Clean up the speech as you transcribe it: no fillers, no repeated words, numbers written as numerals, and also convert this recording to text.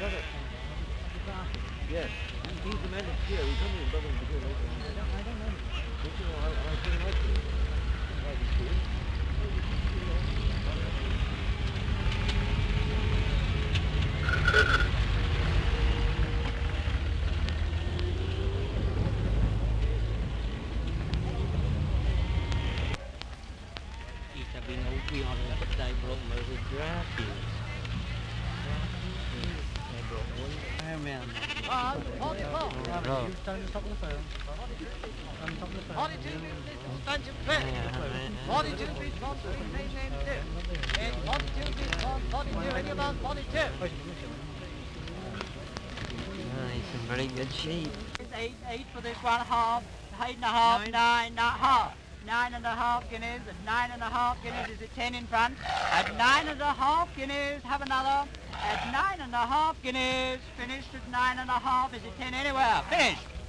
Yes. He's the man that's here. He's coming in brother to do later. I don't know. I feel like it. Might be cool. It's a very good sheep. Eight for this one, half, 8.5, 9.5. 9.5 guineas, at 9.5 guineas is it 10 in front. At 9.5 guineas, have another. At 9.5 guineas, finished at 9.5, is it 10 anywhere? Finished.